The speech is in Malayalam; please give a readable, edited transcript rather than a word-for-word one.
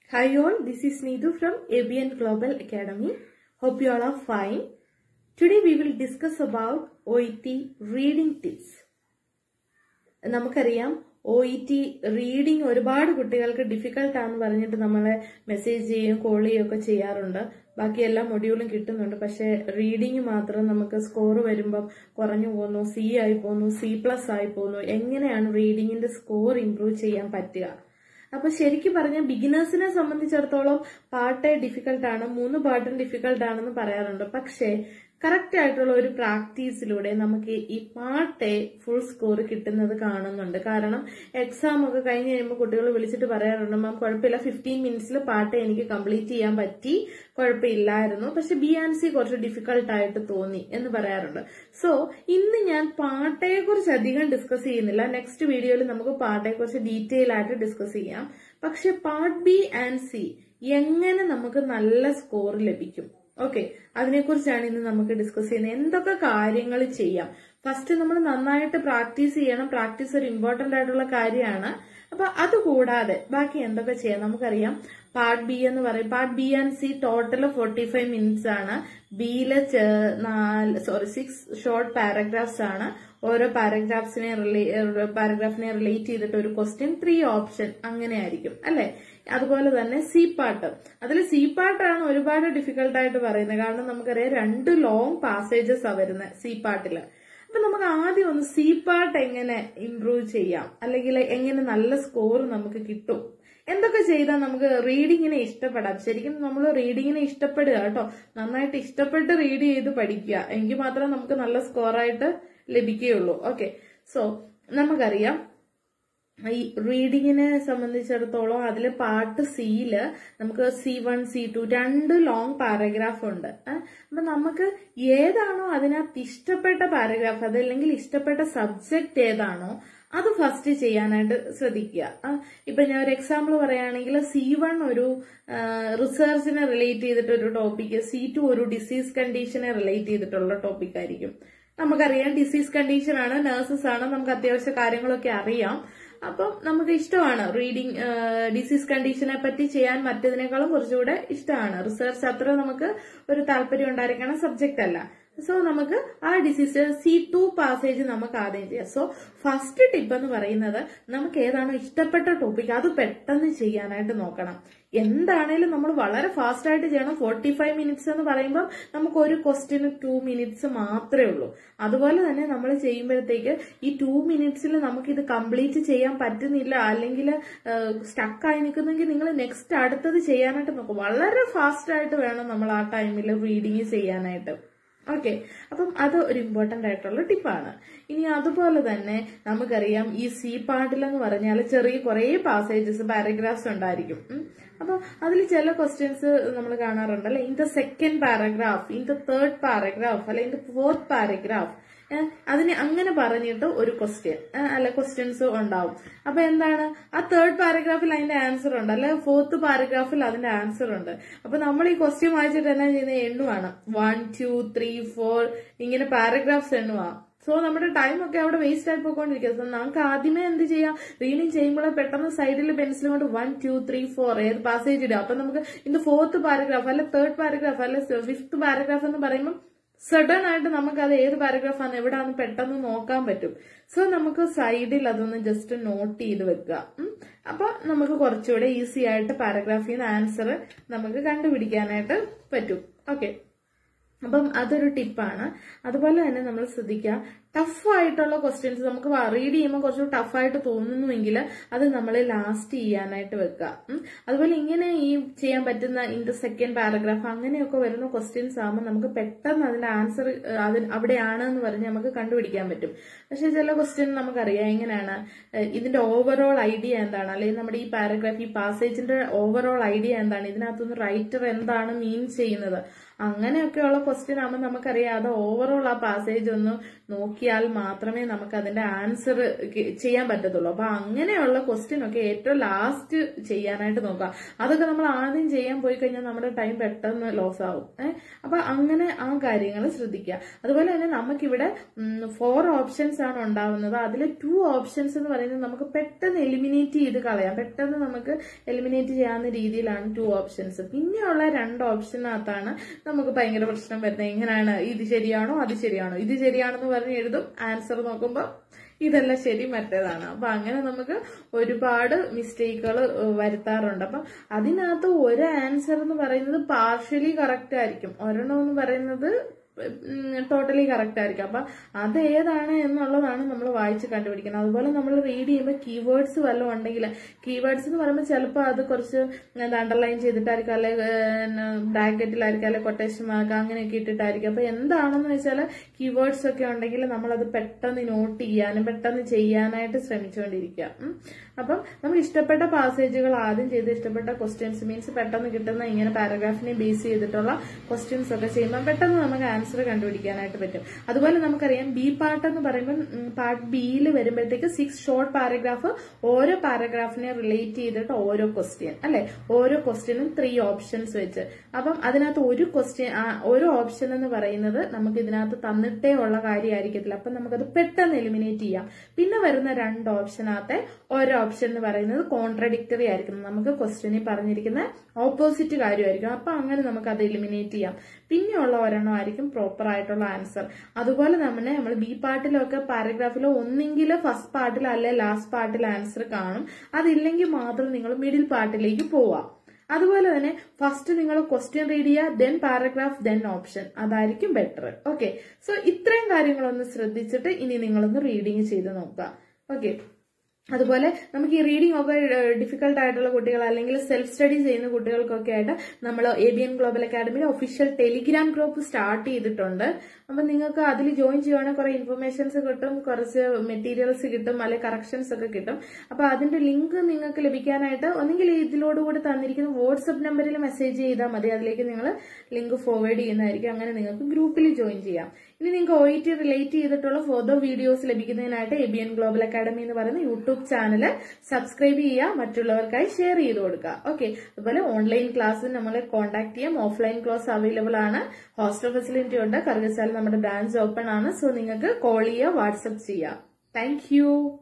Hi all, this is Needu from ABN Global Academy. Hope you all are fine. Today we will discuss about OET reading tips. നമുക്കറിയാം OET റീഡിംഗ് ഒരുപാട് കുട്ടികൾക്ക് ഡിഫിക്കൽട്ട് ആണെന്ന് പറഞ്ഞിട്ട് നമ്മളെ മെസ്സേജ് ചെയ്യും കോൾ ചെയ്യുകയൊക്കെ ചെയ്യാറുണ്ട്. ബാക്കി എല്ലാ മൊഡ്യൂളും കിട്ടുന്നുണ്ട്. പക്ഷെ റീഡിംഗ് മാത്രം നമുക്ക് സ്കോർ വരുമ്പം കുറഞ്ഞു പോകുന്നു, C ആയി പോകുന്നു, C+ ആയി പോകുന്നു. എങ്ങനെയാണ് റീഡിംഗിന്റെ സ്കോർ ഇംപ്രൂവ് ചെയ്യാൻ പറ്റുക? അപ്പൊ ശരിക്കും പറഞ്ഞാൽ ബിഗിനേഴ്സിനെ സംബന്ധിച്ചിടത്തോളം പാർട്ട് ഡിഫിക്കൽട്ട് ആണ്, 3 പാർട്ടും ഡിഫിക്കൽട്ട് ആണെന്ന് പറയാറുണ്ട്. പക്ഷെ കറക്റ്റ് ആയിട്ടുള്ള ഒരു പ്രാക്ടീസിലൂടെ നമുക്ക് ഈ പാർട്ട് ഫുൾ സ്കോർ കിട്ടുന്നത് കാണുന്നുണ്ട്. കാരണം എക്സാം ഒക്കെ കഴിഞ്ഞ് കഴിയുമ്പോൾ കുട്ടികൾ വിളിച്ചിട്ട് പറയാറുണ്ട്, മാം കുഴപ്പമില്ല, 15 മിനിറ്റ്സിൽ പാർട്ട് എനിക്ക് കംപ്ലീറ്റ് ചെയ്യാൻ പറ്റി, കുഴപ്പമില്ലായിരുന്നു, പക്ഷെ B&C കുറച്ച് ഡിഫിക്കൽട്ട് ആയിട്ട് തോന്നി എന്ന് പറയാറുണ്ട്. സോ ഇന്ന് ഞാൻ പാർട്ടയെ കുറിച്ച് അധികം ഡിസ്കസ് ചെയ്യുന്നില്ല. നെക്സ്റ്റ് വീഡിയോയിൽ നമുക്ക് പാർട്ടയെ കുറിച്ച് ഡീറ്റെയിൽ ആയിട്ട് ഡിസ്കസ് ചെയ്യാം. പക്ഷെ പാർട്ട് B&C എങ്ങനെ നമുക്ക് നല്ല സ്കോർ ലഭിക്കും, ഓക്കെ, അതിനെക്കുറിച്ചാണ് ഇന്ന് നമുക്ക് ഡിസ്കസ് ചെയ്യുന്നത്. എന്തൊക്കെ കാര്യങ്ങൾ ചെയ്യാം? ഫസ്റ്റ് നമ്മൾ നന്നായിട്ട് പ്രാക്ടീസ് ചെയ്യണം. പ്രാക്ടീസ് ഒരു ഇമ്പോർട്ടന്റ് ആയിട്ടുള്ള കാര്യമാണ്. അപ്പൊ അതുകൂടാതെ ബാക്കി എന്തൊക്കെ ചെയ്യാം? നമുക്കറിയാം പാർട്ട് ബി എന്ന് പറയും. പാർട്ട് B&C ടോട്ടൽ 45 മിനിറ്റ്സ് ആണ്. ബിയില് 6 ഷോർട്ട് പാരഗ്രാഫ്സ് ആണ്. ഓരോ പാരഗ്രാഫിനെ റിലേറ്റ് ചെയ്തിട്ട് ഒരു ക്വസ്റ്റ്യൻ, 3 ഓപ്ഷൻ, അങ്ങനെ ആയിരിക്കും അല്ലെ. അതുപോലെ തന്നെ C പാർട്ട്, അതിൽ C പാർട്ടാണ് ഒരുപാട് ഡിഫിക്കൽട്ട് ആയിട്ട് പറയുന്നത്. കാരണം നമുക്കറിയാം 2 ലോങ് പാസേജസ് ആ വരുന്നത് C പാർട്ടില്. അപ്പൊ നമുക്ക് ആദ്യം ഒന്ന് C പാർട്ട് എങ്ങനെ ഇംപ്രൂവ് ചെയ്യാം, അല്ലെങ്കിൽ എങ്ങനെ നല്ല സ്കോർ നമുക്ക് കിട്ടും, എന്തൊക്കെ ചെയ്താൽ നമുക്ക് റീഡിങ്ങിനെ ഇഷ്ടപ്പെടാം. ശരിക്കും നമ്മൾ റീഡിങ്ങിനെ ഇഷ്ടപ്പെടുക കേട്ടോ, നന്നായിട്ട് ഇഷ്ടപ്പെട്ട് റീഡ് ചെയ്ത് പഠിക്കുക, എങ്കിൽ മാത്രമേ നമുക്ക് നല്ല സ്കോറായിട്ട് ലഭിക്കുകയുള്ളൂ. ഓക്കെ, സോ നമുക്കറിയാം ഈ റീഡിങ്ങിനെ സംബന്ധിച്ചിടത്തോളം അതിൽ പാർട്ട് സിയില് നമുക്ക് C1, C2 2 ലോങ് പാരഗ്രാഫ് ഉണ്ട്. അപ്പൊ നമുക്ക് ഏതാണോ അതിനകത്ത് ഇഷ്ടപ്പെട്ട പാരഗ്രാഫ്, അതല്ലെങ്കിൽ ഇഷ്ടപ്പെട്ട സബ്ജക്ട് ഏതാണോ അത് ഫസ്റ്റ് ചെയ്യാനായിട്ട് ശ്രദ്ധിക്കുക. ഇപ്പൊ ഞാൻ ഒരു എക്സാമ്പിൾ പറയുകയാണെങ്കിൽ C1 ഒരു റിസർച്ചിനെ റിലേറ്റ് ചെയ്തിട്ടൊരു ടോപ്പിക്, C2 ഒരു ഡിസീസ് കണ്ടീഷനെ റിലേറ്റ് ചെയ്തിട്ടുള്ള ടോപ്പിക് ആയിരിക്കും. നമുക്കറിയാം ഡിസീസ് കണ്ടീഷൻ ആണ്, നഴ്സസ് ആണ്, നമുക്ക് അത്യാവശ്യ കാര്യങ്ങളൊക്കെ അറിയാം. അപ്പം നമുക്ക് ഇഷ്ടമാണ് റീഡിങ്. ഡിസീസ് കണ്ടീഷനെ പറ്റി ചെയ്യാൻ മറ്റതിനേക്കാളും കുറച്ചുകൂടെ ഇഷ്ടമാണ്. റിസർച്ച് അത്ര നമുക്ക് ഒരു താല്പര്യം ഉണ്ടായിരിക്കണം സബ്ജക്റ്റ് അല്ല. സോ നമുക്ക് ആ ഡിസീസ് C2 പാസേജ് നമുക്ക് ആദ്യം ചെയ്യാം. സോ ഫസ്റ്റ് ടിപ്പ് എന്ന് പറയുന്നത് നമുക്ക് ഏതാണോ ഇഷ്ടപ്പെട്ട ടോപ്പിക് അത് പെട്ടെന്ന് ചെയ്യാനായിട്ട് നോക്കണം. എന്താണേലും നമ്മൾ വളരെ ഫാസ്റ്റ് ആയിട്ട് ചെയ്യണം. 45 മിനിറ്റ്സ് എന്ന് പറയുമ്പോൾ നമുക്ക് ഒരു ക്വസ്റ്റ്യന് 2 മിനിറ്റ്സ് മാത്രമേ ഉള്ളൂ. അതുപോലെ തന്നെ നമ്മൾ ചെയ്യുമ്പോഴത്തേക്ക് ഈ 2 മിനിറ്റ്സിൽ നമുക്ക് ഇത് കംപ്ലീറ്റ് ചെയ്യാൻ പറ്റുന്നില്ല, അല്ലെങ്കിൽ സ്റ്റക്കായി നിൽക്കുന്നെങ്കിൽ നിങ്ങൾ നെക്സ്റ്റ് അടുത്തത് ചെയ്യാനായിട്ട് നോക്കും. വളരെ ഫാസ്റ്റ് ആയിട്ട് വേണം നമ്മൾ ആ ടൈമിൽ റീഡിങ് ചെയ്യാനായിട്ട്. ഓക്കെ, അപ്പം അത് ഒരു ഇമ്പോർട്ടന്റ് ആയിട്ടുള്ള ടിപ്പാണ്. ഇനി അതുപോലെ തന്നെ നമുക്കറിയാം ഈ C പാർട്ടിലെന്ന് പറഞ്ഞാൽ ചെറിയ കുറെ പാസേജസ്, പാരഗ്രാഫ്സ് ഉണ്ടായിരിക്കും. അപ്പൊ അതിൽ ചില ക്വസ്റ്റ്യൻസ് നമ്മൾ കാണാറുണ്ടല്ലേ, in the second paragraph, in the third paragraph, അല്ലെ ഇൻ ദ ഫോർത്ത് പാരഗ്രാഫ്, അതിന് അങ്ങനെ പറഞ്ഞിട്ട് ഒരു ക്വസ്റ്റ്യൻ അല്ല ക്വസ്റ്റ്യൻസ് ഉണ്ടാവും. അപ്പൊ എന്താണ്, ആ തേർഡ് പാരഗ്രാഫിൽ അതിന്റെ ആൻസർ ഉണ്ട്, അല്ലെ ഫോർത്ത് പാരഗ്രാഫിൽ അതിന്റെ ആൻസർ ഉണ്ട്. അപ്പൊ നമ്മൾ ഈ ക്വസ്റ്റ്യൻ വായിച്ചിട്ട് എന്നാ ചെയ്യുന്നത്, എണ്ണുവാണ്. 1, 2, 3, 4 ഇങ്ങനെ പാരഗ്രാഫ്സ് എണ്ണുവാ. സോ നമ്മുടെ ടൈം ഒക്കെ അവിടെ വേസ്റ്റ് ആയി പോയിക്കൊണ്ടിരിക്കുക. സോ നമുക്ക് ആദ്യമേ എന്ത് ചെയ്യാം, റീഡിങ് ചെയ്യുമ്പോൾ പെട്ടെന്ന് സൈഡിൽ പെൻസിൽ കൊണ്ട് 1, 2, 3, 4 ഏത് പാസേജ് ഇടുക. അപ്പൊ നമുക്ക് ഇന്ന് ഫോർത്ത് പാരഗ്രാഫ്, അല്ലെ തേർഡ് പാരഗ്രാഫ്, അല്ലെ ഫിഫ്ത് പാരഗ്രാഫ് എന്ന് പറയുമ്പോൾ സഡൻ ആയിട്ട് നമുക്ക് അത് ഏത് പാരഗ്രാഫാണ് എവിടെയാണെന്ന് പെട്ടെന്ന് നോക്കാൻ പറ്റും. സോ നമുക്ക് സൈഡിൽ അതൊന്ന് ജസ്റ്റ് നോട്ട് ചെയ്ത് വെക്കുക. അപ്പൊ നമുക്ക് കുറച്ചുകൂടെ ഈസി ആയിട്ട് പാരഗ്രാഫിൽ നിന്ന് ആൻസർ നമുക്ക് കണ്ടുപിടിക്കാനായിട്ട് പറ്റും. ഓക്കെ, അപ്പം അതൊരു ടിപ്പാണ്. അതുപോലെ തന്നെ നമ്മൾ ശ്രദ്ധിക്കുക, ടഫായിട്ടുള്ള ക്വസ്റ്റ്യൻസ് നമുക്ക് റീഡ് ചെയ്യുമ്പോൾ കുറച്ച് ടഫായിട്ട് തോന്നുന്നുവെങ്കിൽ അത് നമ്മൾ ലാസ്റ്റ് ചെയ്യാനായിട്ട് വെക്കുക. അതുപോലെ ഇങ്ങനെ ഈ ചെയ്യാൻ പറ്റുന്ന ഇൻ ദ സെക്കൻഡ് പാരഗ്രാഫ് അങ്ങനെയൊക്കെ വരുന്ന ക്വസ്റ്റ്യൻസ് ആകുമ്പോൾ നമുക്ക് പെട്ടെന്ന് അതിന്റെ ആൻസർ അവിടെയാണ് എന്ന് പറഞ്ഞ് നമുക്ക് കണ്ടുപിടിക്കാൻ പറ്റും. പക്ഷെ ചില ക്വസ്റ്റ്യൻ നമുക്കറിയാം എങ്ങനെയാണ്, ഇതിന്റെ ഓവറോൾ ഐഡിയ എന്താണ്, അല്ലെങ്കിൽ നമ്മുടെ ഈ പാരഗ്രാഫ്, ഈ പാസേജിന്റെ ഓവറോൾ ഐഡിയ എന്താണ്, ഇതിനകത്തുനിന്ന് റൈറ്റർ എന്താണ് മീൻ ചെയ്യുന്നത്, അങ്ങനെയൊക്കെയുള്ള ക്വസ്റ്റ്യൻ ആകുമ്പോൾ നമുക്കറിയാം അത് ഓവറോൾ ആ പാസേജ് ഒന്ന് നോക്കി നോക്കിയാൽ മാത്രമേ നമുക്ക് അതിന്റെ ആൻസർ ചെയ്യാൻ പറ്റത്തുള്ളൂ. അപ്പൊ അങ്ങനെയുള്ള ക്വസ്റ്റ്യൻ ഒക്കെ ഏറ്റവും ലാസ്റ്റ് ചെയ്യാനായിട്ട് നോക്കുക. അതൊക്കെ നമ്മൾ ആദ്യം ചെയ്യാൻ പോയി കഴിഞ്ഞാൽ നമ്മുടെ ടൈം പെട്ടെന്ന് ലോസ് ആവും. അപ്പൊ അങ്ങനെ ആ കാര്യങ്ങൾ ശ്രദ്ധിക്കുക. അതുപോലെ തന്നെ നമുക്കിവിടെ 4 ഓപ്ഷൻസ് ആണ് ഉണ്ടാവുന്നത്. അതിൽ 2 ഓപ്ഷൻസ് എന്ന് പറയുന്നത് നമുക്ക് പെട്ടെന്ന് എലിമിനേറ്റ് ചെയ്ത് കളയാം. പെട്ടെന്ന് നമുക്ക് എലിമിനേറ്റ് ചെയ്യാവുന്ന രീതിയിലാണ് 2 ഓപ്ഷൻസ്. പിന്നെയുള്ള 2 ഓപ്ഷനകത്താണ് നമുക്ക് ഭയങ്കര പ്രശ്നം വരുന്നത്. എങ്ങനെയാണ് ഇത് ശരിയാണോ അത് ശരിയാണോ, ഇത് ശരിയാണെന്ന് പറഞ്ഞ് എഴുതും, ആൻസർ നോക്കുമ്പോൾ ഇതെല്ലാം ശരി മറ്റേതാണ്. അപ്പൊ അങ്ങനെ നമുക്ക് ഒരുപാട് മിസ്റ്റേക്കുകൾ വരുത്താറുണ്ട്. അപ്പൊ അതിനകത്ത് ഒരു ആൻസർ എന്ന് പറയുന്നത് പാർഷ്യലി കറക്റ്റ് ആയിരിക്കും, ഒരെണ്ണം എന്ന് പറയുന്നത് ടോട്ടലി കറക്റ്റ് ആയിരിക്കും. അപ്പൊ അത് ഏതാണ് എന്നുള്ളതാണ് നമ്മൾ വായിച്ച് കണ്ടുപിടിക്കുന്നത്. അതുപോലെ നമ്മൾ റീഡ് ചെയ്യുമ്പോൾ കീവേഡ്സ് വല്ലതും ഉണ്ടെങ്കിൽ, കീവേഡ്സ് എന്ന് പറയുമ്പോൾ ചിലപ്പോൾ അത് കുറച്ച് അണ്ടർലൈൻ ചെയ്തിട്ടായിരിക്കും, അല്ലെ ബ്രാക്കറ്റിലായിരിക്കും, അല്ലെ കൊട്ടേഷൻ മാർക്ക് അങ്ങനെയൊക്കെ ഇട്ടിട്ടായിരിക്കും. അപ്പൊ എന്താണെന്ന് വെച്ചാൽ കീവേഡ്സ് ഒക്കെ ഉണ്ടെങ്കിൽ നമ്മളത് പെട്ടെന്ന് നോട്ട് ചെയ്യാനും പെട്ടെന്ന് ചെയ്യാനായിട്ട് ശ്രമിച്ചുകൊണ്ടിരിക്കുക. അപ്പം നമുക്ക് ഇഷ്ടപ്പെട്ട പാസേജുകൾ ആദ്യം ചെയ്ത് ഇഷ്ടപ്പെട്ട ക്വസ്റ്റ്യൻസ് മീൻസ് പെട്ടെന്ന് കിട്ടുന്ന ഇങ്ങനെ പാരഗ്രാഫിനെ ബേസ് ചെയ്തിട്ടുള്ള ക്വസ്റ്റ്യൻസ് ഒക്കെ ചെയ്യുമ്പോൾ പെട്ടെന്ന് നമുക്ക് ആൻസർ കണ്ടുപിടിക്കാനായിട്ട് പറ്റും. അതുപോലെ നമുക്കറിയാം ബി പാർട്ട് എന്ന് പറയുമ്പോൾ പാർട്ട് ബിയിൽ വരുമ്പോഴത്തേക്ക് 6 ഷോർട്ട് പാരഗ്രാഫ്, ഓരോ പാരഗ്രാഫിനെ റിലേറ്റ് ചെയ്തിട്ട് ഓരോ ക്വസ്റ്റ്യൻ, അല്ലെ ഓരോ ക്വസ്റ്റ്യനും 3 ഓപ്ഷൻസ് വെച്ച്. അപ്പം അതിനകത്ത് ഒരു ക്വസ്റ്റ്യൻ, ഓരോ ഓപ്ഷൻ എന്ന് പറയുന്നത് നമുക്ക് ഇതിനകത്ത് തന്നിട്ടേ ഉള്ള കാര്യമായിരിക്കത്തില്ല. അപ്പം നമുക്കത് പെട്ടെന്ന് എലിമിനേറ്റ് ചെയ്യാം. പിന്നെ വരുന്ന 2 ഓപ്ഷനകത്തെ ഓരോ ഓപ്ഷൻ എന്ന് പറയുന്നത് കോൺട്രഡിക്ടറി ആയിരിക്കും, നമുക്ക് ക്വസ്റ്റ്യനിൽ പറഞ്ഞിരിക്കുന്ന ഓപ്പോസിറ്റ് കാര്യമായിരിക്കും. അപ്പൊ അങ്ങനെ നമുക്ക് അത് എലിമിനേറ്റ് ചെയ്യാം. പിന്നെയുള്ള ഒരെണ്ണം ആയിരിക്കും പ്രോപ്പർ ആയിട്ടുള്ള ആൻസർ. അതുപോലെ തന്നെ നമ്മൾ ബി പാർട്ടിലൊക്കെ പാരഗ്രാഫിലോ ഒന്നെങ്കിൽ ഫസ്റ്റ് പാർട്ടിൽ അല്ലെ ലാസ്റ്റ് പാർട്ടിൽ ആൻസർ കാണും. അതില്ലെങ്കിൽ മാത്രം നിങ്ങൾ മിഡിൽ പാർട്ടിലേക്ക് പോവാം. അതുപോലെ തന്നെ ഫസ്റ്റ് നിങ്ങൾ ക്വസ്റ്റ്യൻ റീഡ് ചെയ്യുക, ദെൻ പാരഗ്രാഫ്, ദെൻ ഓപ്ഷൻ, അതായിരിക്കും ബെറ്റർ. ഓക്കെ, സോ ഇത്രയും കാര്യങ്ങളൊന്ന് ശ്രദ്ധിച്ചിട്ട് ഇനി നിങ്ങളൊന്ന് റീഡിങ് ചെയ്ത് നോക്കുക. ഓക്കെ, അതുപോലെ നമുക്ക് ഈ റീഡിംഗ് ഒക്കെ ഡിഫിക്കൽട്ട് ആയിട്ടുള്ള കുട്ടികൾ അല്ലെങ്കിൽ സെൽഫ് സ്റ്റഡി ചെയ്യുന്ന കുട്ടികൾക്കൊക്കെ ആയിട്ട് നമ്മൾ ABN ഗ്ലോബൽ അക്കാഡമിയിൽ ഒഫീഷ്യൽ ടെലിഗ്രാം ഗ്രൂപ്പ് സ്റ്റാർട്ട് ചെയ്തിട്ടുണ്ട്. അപ്പൊ നിങ്ങൾക്ക് അതിൽ ജോയിൻ ചെയ്യുവാണെങ്കിൽ കുറെ ഇൻഫർമേഷൻസ് കിട്ടും, കുറച്ച് മെറ്റീരിയൽസ് കിട്ടും, അല്ലെങ്കിൽ കറക്ഷൻസ് ഒക്കെ കിട്ടും. അപ്പൊ അതിന്റെ ലിങ്ക് നിങ്ങൾക്ക് ലഭിക്കാനായിട്ട് ഒന്നെങ്കിൽ ഇതിലോടുകൂടി തന്നിരിക്കുന്ന വാട്സ്ആപ്പ് നമ്പറിൽ മെസ്സേജ് ചെയ്താൽ മതി. അതിലേക്ക് നിങ്ങൾ ലിങ്ക് ഫോർവേഡ് ചെയ്യുന്നതായിരിക്കും. അങ്ങനെ നിങ്ങൾക്ക് ഗ്രൂപ്പിൽ ജോയിൻ ചെയ്യാം. ഇനി നിങ്ങൾക്ക് OET റിലേറ്റ് ചെയ്തിട്ടുള്ള ഫർദർ വീഡിയോസ് ലഭിക്കുന്നതിനായിട്ട് ABN ഗ്ലോബൽ അക്കാഡമി എന്ന് പറയുന്ന യൂട്യൂബ് ചാനൽ സബ്സ്ക്രൈബ് ചെയ്യുക, മറ്റുള്ളവർക്കായി ഷെയർ ചെയ്ത് കൊടുക്കുക. ഓക്കെ, അതുപോലെ ഓൺലൈൻ ക്ലാസ് നമ്മളെ കോൺടാക്ട് ചെയ്യാം. ഓഫ്ലൈൻ ക്ലാസ് അവൈലബിൾ ആണ്, ഹോസ്റ്റൽ ഫെസിലിറ്റി ഉണ്ട്. കറുകച്ചാൽ നമ്മുടെ ബ്രാഞ്ച് ഓപ്പൺ ആണ്. സോ നിങ്ങൾക്ക് കോൾ ചെയ്യുക, വാട്സ്ആപ്പ് ചെയ്യുക. Thank U.